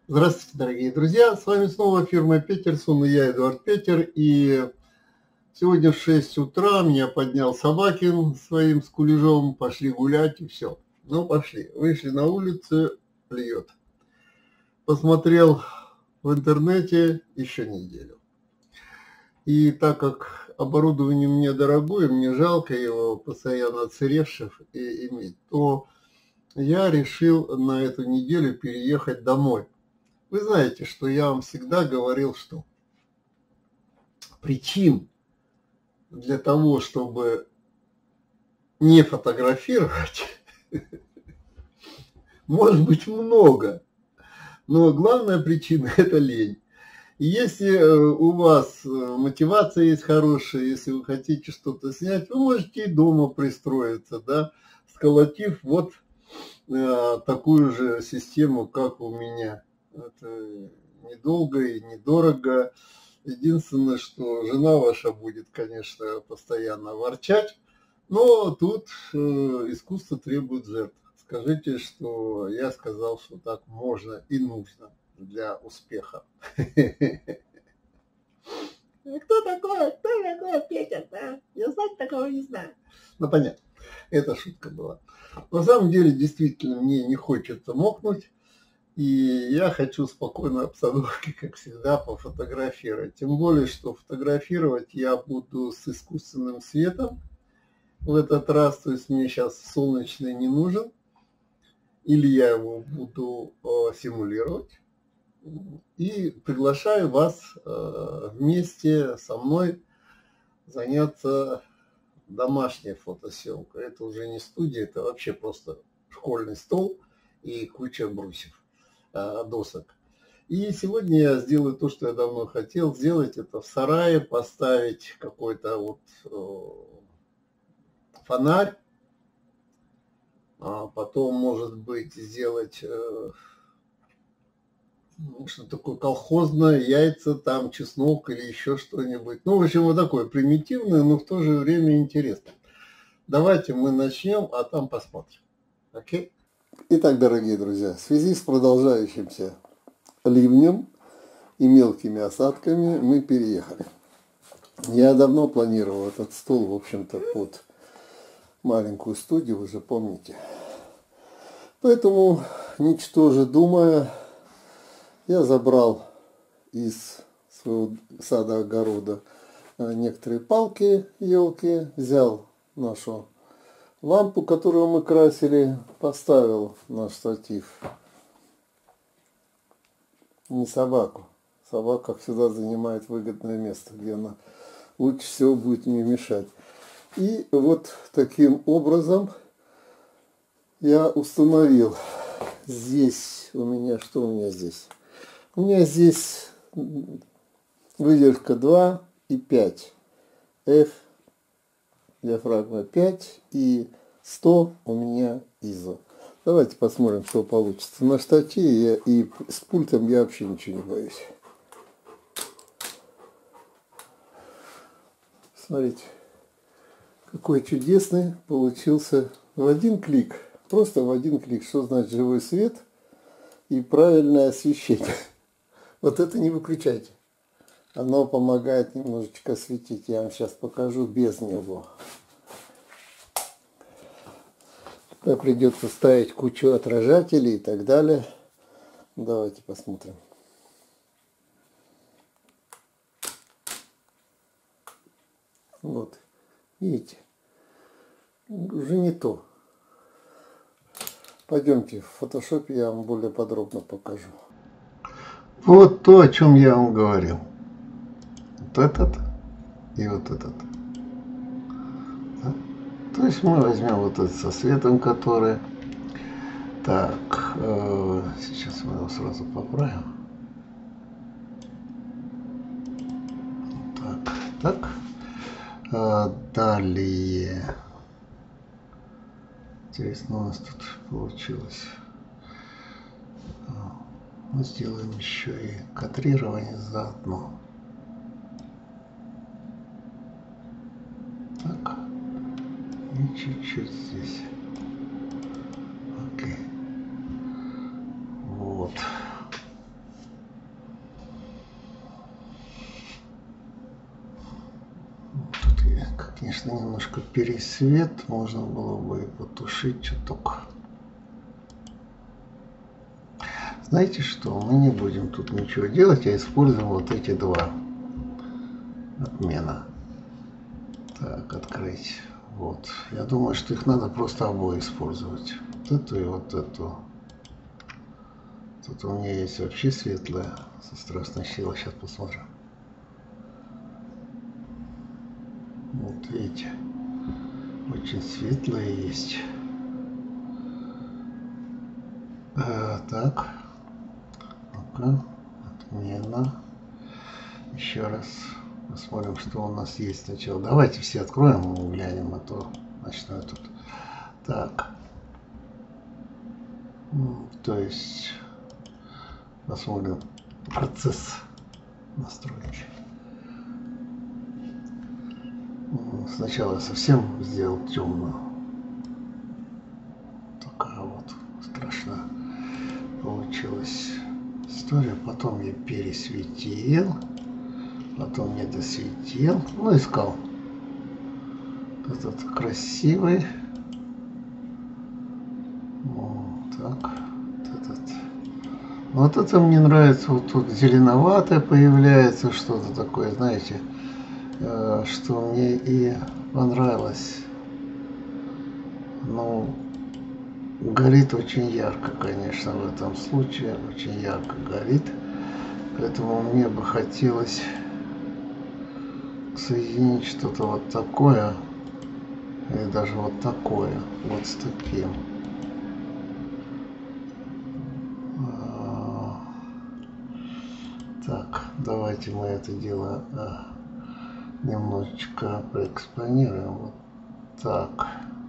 Здравствуйте, дорогие друзья! С вами снова фирма Петерсон и я, Эдуард Петер. И сегодня в 6 утра меня поднял Собакин своим скулежом, пошли гулять и все. Ну, пошли. Вышли на улицу, льет. Посмотрел в интернете еще неделю. И так как оборудование мне дорогое, мне жалко его постоянно отсыревшее иметь, то я решил на эту неделю переехать домой. Вы знаете, что я вам всегда говорил, что причин для того, чтобы не фотографировать, может быть много, но главная причина – это лень. И если у вас мотивация есть хорошая, если вы хотите что-то снять, вы можете и дома пристроиться, да, сколотив вот такую же систему, как у меня. Это недолго и недорого. Единственное, что жена ваша будет, конечно, постоянно ворчать, но тут искусство требует жертв. Скажите, что я сказал, что так можно и нужно для успеха. Кто такой? Кто такой Петя? Да? Я знать такого не знаю. Ну, понятно. Это шутка была. На самом деле, действительно, мне не хочется мокнуть. И я хочу спокойной обстановки, как всегда, пофотографировать. Тем более, что фотографировать я буду с искусственным светом в этот раз. То есть мне сейчас солнечный не нужен. Или я его буду симулировать. И приглашаю вас вместе со мной заняться домашней фотосъемкой. Это уже не студия, это вообще просто школьный стол и куча брусьев, досок. И сегодня я сделаю то, что я давно хотел сделать. Это в сарае поставить какой-то вот фонарь. А потом, может быть, сделать что-то такое колхозное, яйца, там, чеснок или еще что-нибудь. Ну, в общем, вот такое примитивное, но в то же время интересное. Давайте мы начнем, а там посмотрим. Окей? Итак, дорогие друзья, в связи с продолжающимся ливнем и мелкими осадками мы переехали. Я давно планировал этот стол, в общем-то, под маленькую студию, вы же помните. Поэтому, ничтоже думая, я забрал из своего сада-огорода некоторые палки, елки, взял нашу лампу, которую мы красили, поставил на штатив. Не собаку. Собака, как всегда, занимает выгодное место, где она лучше всего будет мне мешать. И вот таким образом я установил. Здесь у меня, что у меня здесь? У меня здесь выдержка 2 и 5. F, диафрагма 5 и 100 у меня ISO. Давайте посмотрим, что получится. На штативе и с пультом я вообще ничего не боюсь. Смотрите, какой чудесный получился в один клик. Просто в один клик. Что значит живой свет и правильное освещение? Вот это не выключайте. Оно помогает немножечко светить. Я вам сейчас покажу без него. Придется ставить кучу отражателей и так далее. Давайте посмотрим. Вот. Видите? Уже не то. Пойдемте, в фотошопе я вам более подробно покажу. Вот то, о чем я вам говорил. Вот этот и вот этот. То есть мы возьмем вот этот со светом, который... Так, сейчас мы его сразу поправим. Так. Далее. Интересно, у нас тут получилось. Мы сделаем еще и кадрирование заодно. Так. И чуть-чуть здесь. Окей. Вот. конечно, немножко пересвет, можно было бы и потушить чуток. Знаете что, мы не будем тут ничего делать, а используем вот эти два отмена. Так, открыть. Вот. Я думаю, что их надо просто обои использовать. Вот эту и вот эту. Тут у меня есть вообще светлая со страстной силой. Сейчас посмотрим. Вот видите, очень светлая есть. Так, ну-ка, отмена. Еще раз посмотрим, что у нас есть сначала. Давайте все откроем и глянем, а то начну тут. Так, то есть посмотрим процесс настройки. Сначала совсем сделал темную. Такая вот страшная получилась история. Потом я пересветил, потом не досветил, ну искал этот красивый. Так, вот этот. Вот это мне нравится. Вот тут зеленоватое появляется, что-то такое, знаете, что мне и понравилось. Ну, горит очень ярко, конечно, в этом случае. Очень ярко горит. Поэтому мне бы хотелось соединить что-то вот такое. Или даже вот такое. Вот с таким. Так, давайте мы это дело немножечко проэкспонируем. Вот так.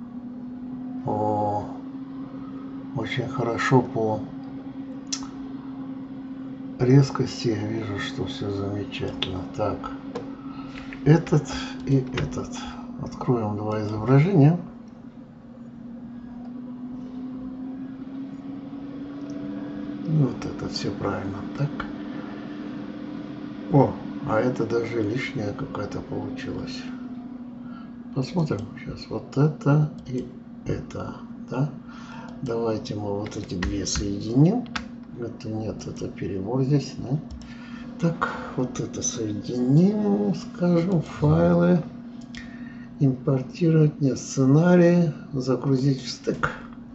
О, очень хорошо по резкости я вижу, что все замечательно. Так, этот и этот. Откроем два изображения. Вот это все правильно. Так. О, а это даже лишняя какая-то получилась. Посмотрим сейчас. Вот это и это. Да? Давайте мы вот эти две соединим. Это нет, это перебор здесь. Да? Так, вот это соединим, скажем, файлы. Импортировать, нет, сценарии, загрузить в стек.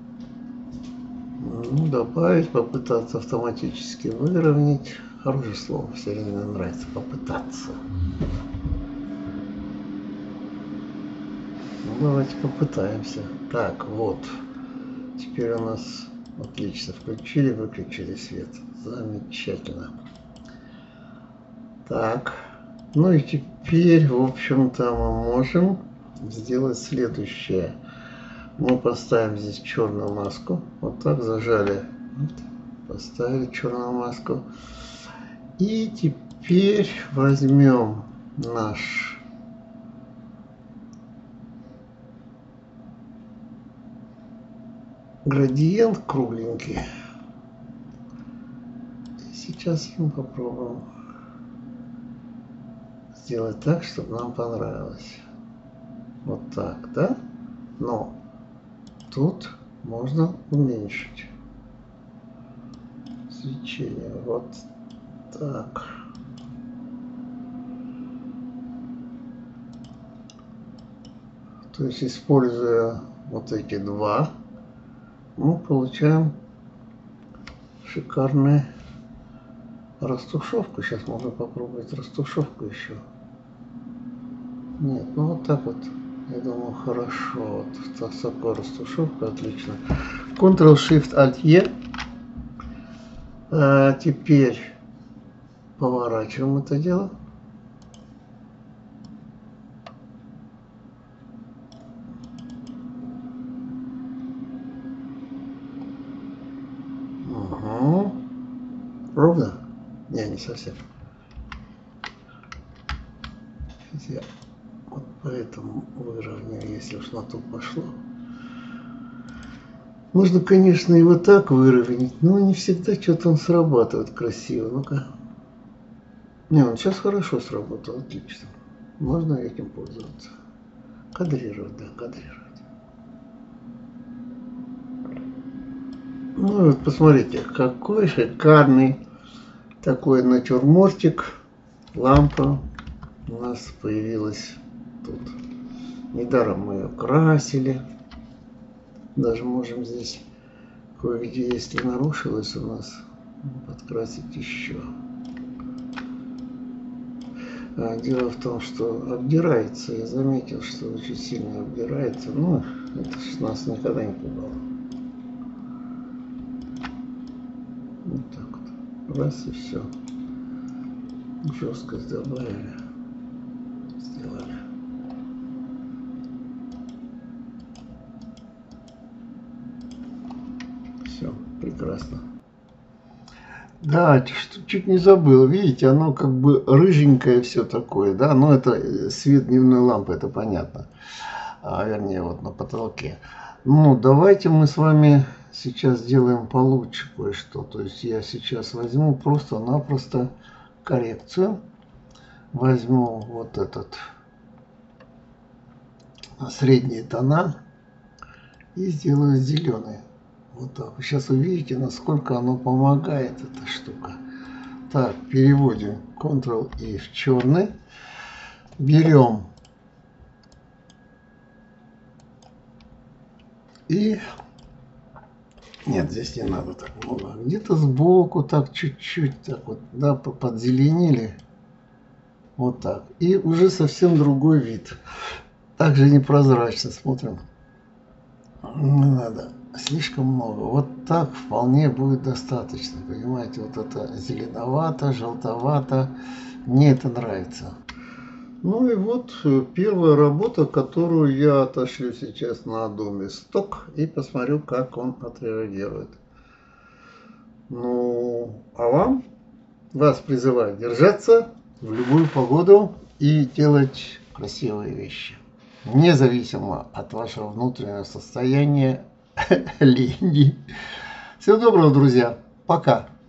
Ну, добавить, попытаться автоматически выровнять. Хорошее слово, все время нравится попытаться. Ну, давайте попытаемся. Так, вот. Теперь у нас отлично. Включили, выключили свет. Замечательно. Так. Ну и теперь, в общем-то, мы можем сделать следующее. Мы поставим здесь черную маску. Вот так зажали. Вот. Поставили черную маску. И теперь возьмем наш градиент кругленький. И сейчас мы попробуем сделать так, чтобы нам понравилось. Вот так, да? Но тут можно уменьшить свечение. Вот так. То есть, используя вот эти два, мы получаем шикарную растушевку. Сейчас можно попробовать растушевку еще. Нет, ну вот так вот. Я думаю, хорошо. Вот с такой растушевкой отлично. Ctrl-Shift-Alt-E. Теперь поворачиваем это дело. Угу. Ровно? Не совсем. Сейчас я вот поэтому выровняю, если уж на то пошло. Можно, конечно, и вот так выровнять, но не всегда что-то он срабатывает красиво. Ну-ка. Не, он сейчас хорошо сработал, отлично. Можно этим пользоваться. Кадрировать, да, кадрировать. Ну вот посмотрите, какой шикарный такой натюрмортик. Лампа у нас появилась тут. Недаром мы ее красили. Даже можем здесь кое-где, если нарушилось у нас, подкрасить еще. Дело в том, что обдирается. Я заметил, что очень сильно обдирается. Ну, это ж нас никогда не пугало. Вот так вот. Раз и все. Жесткость добавили. Сделали. Все, прекрасно. Да, чуть не забыл. Видите, оно как бы рыженькое все такое, да? Но это свет дневной лампы, это понятно. Вернее, вот на потолке. Ну, давайте мы с вами сейчас сделаем получше кое-что. То есть я сейчас возьму просто-напросто коррекцию. Возьму вот этот средние тона и сделаю зеленый. Вот так. Вы сейчас увидите, насколько оно помогает, эта штука. Так, переводим Ctrl-E в черный. Берем и... Нет, здесь не надо так много. Где-то сбоку так чуть-чуть, так вот, да, подзеленили. Вот так. И уже совсем другой вид. Также непрозрачно смотрим. Не надо слишком много. Вот так вполне будет достаточно. Понимаете, вот это зеленовато, желтовато. Мне это нравится. Ну и вот первая работа, которую я отошлю сейчас на Adobe Stock и посмотрю, как он отреагирует. Ну, а вас призываю держаться в любую погоду и делать красивые вещи. Независимо от вашего внутреннего состояния лени. Всего доброго, друзья. Пока.